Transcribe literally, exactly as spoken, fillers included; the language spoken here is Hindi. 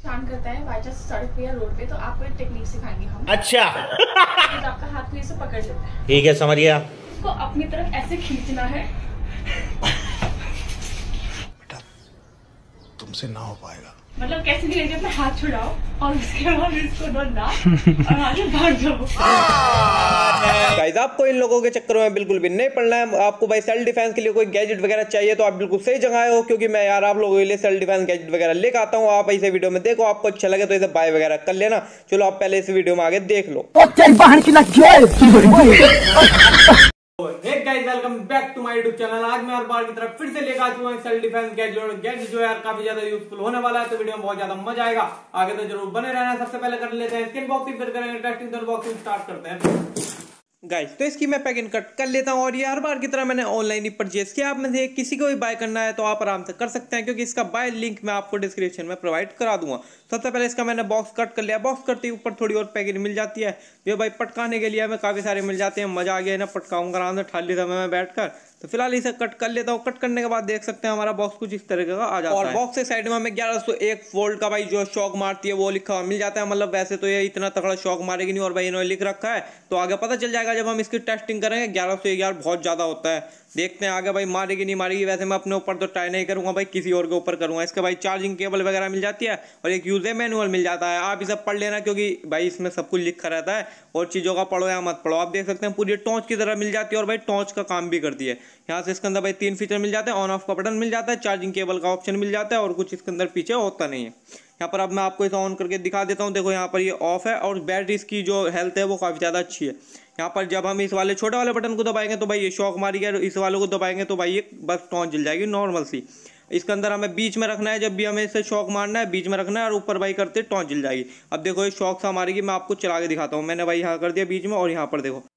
नुकसान करता है बाई चांस सड़क पे या रोड पे, तो आपको एक टेक्निक सिखाएंगे हम। अच्छा। तो आपका हाथ को ऐसे पकड़ लेता है। ठीक है, समझ गया। इसको अपनी तरफ ऐसे खींचना है। बेटा तुमसे ना हो पाएगा। मतलब कैसे भी अपना हाथ छुड़ाओ और उसके बाद इसको दो ना और आगे भाग जाओ। गाइस आपको इन लोगों के चक्करों में बिल्कुल भी नहीं पड़ना है। आपको भाई सेल्फ डिफेंस के लिए कोई गैजेट वगैरह चाहिए तो आप बिल्कुल सही जगह आए हो, क्योंकि मैं यार आप लोगों के लिए सेल्फ डिफेंस गैजेट वगैरह लेकर आता हूँ। आप ऐसे वीडियो में देखो, आपको अच्छा लगे तो इसे बाय वगैरह कर लेना। चलो आप पहले इस वीडियो में आगे देख लो। Hey guys, welcome back to my YouTube channel। आज मैं हर बार की तरफ फिर से लेकर आ चुका हूँ सेल्फ डिफेंस गैजेट गैजेट जो यार काफी ज्यादा यूजफुल होने वाला है। तो वीडियो में बहुत ज्यादा मजा आएगा, आगे तो जरूर बने रहना। सबसे पहले कर लेते हैं स्किन बॉक्सिंग, फिर करेंगे टेस्टिंग, फिर बॉक्सिंग स्टार्ट करते हैं। गाइस तो इसकी मैं पैकिंग कट कर लेता हूँ, और ये हर बार की तरह मैंने ऑनलाइन ही परचेज किया। आप में से किसी को भी बाय करना है तो आप आराम से कर सकते हैं, क्योंकि इसका बाय लिंक मैं आपको डिस्क्रिप्शन में प्रोवाइड करा दूंगा। सबसे पहले इसका मैंने बॉक्स कट कर लिया। बॉक्स करते ही ऊपर थोड़ी और पैकेट मिल जाती है, जो भाई पटकाने के लिए हमें काफ़ी सारे मिल जाते हैं। मजा आ गया ना, पटकाऊंगा आराम से खाली समय में बैठकर। तो फिलहाल इसे कट कर लेता हूँ। कट करने के बाद देख सकते हैं हमारा बॉक्स कुछ इस तरीके का आ जाता है। और बॉक्स के साइड में हमें ग्यारह सौ एक वोल्ट का भाई जो शॉक मारती है वो लिखा हुआ मिल जाता है। मतलब वैसे तो ये इतना तगड़ा शॉक मारेगी नहीं, और भाई इन्होंने लिख रखा है तो आगे पता चल जाएगा जब हम इसकी टेस्टिंग करेंगे। ग्यारह सौ ग्यारह बहुत ज्यादा होता है, देखते हैं आगे भाई मारेगी नहीं मारेगी। वैसे मैं अपने ऊपर तो ट्राई नहीं करूंगा भाई, किसी और के ऊपर करूंगा। इसका भाई चार्जिंग केबल वगैरह मिल जाती है और एक यूजर मैनुअल मिल जाता है। आप इसे पढ़ लेना, क्योंकि भाई इसमें सब कुछ लिखा रहता है, और चीज़ों का पढ़ो या मत पढ़ो। आप देख सकते हैं पूरी टॉर्च की तरह मिल जाती है, और भाई टॉर्च का काम भी करती है। यहाँ से इसके अंदर भाई तीन फीचर मिल जाते हैं। ऑन ऑफ का बटन मिल जाता है, चार्जिंग केबल का ऑप्शन मिल जाता है, और कुछ इसके अंदर पीछे होता नहीं है। यहाँ पर अब मैं आपको इसे ऑन करके दिखा देता हूँ। देखो यहाँ पर ये ऑफ है, और बैटरी की जो हेल्थ है वो काफ़ी ज़्यादा अच्छी है। यहाँ पर जब हम इस वाले छोटे वाले बटन को दबाएंगे तो भाई ये शॉक मारेगी, और इस वाले को दबाएंगे तो भाई ये बस टॉर्च जल जाएगी नॉर्मल सी। इसके अंदर हमें बीच में रखना है, जब भी हमें इसे शॉक मारना है बीच में रखना है, और ऊपर भाई करते टॉर्च जल जाएगी। अब देखो ये शॉक सा मारेगी, मैं आपको चला के दिखाता हूँ। मैंने भाई यहाँ कर दिया बीच में, और यहाँ पर देखो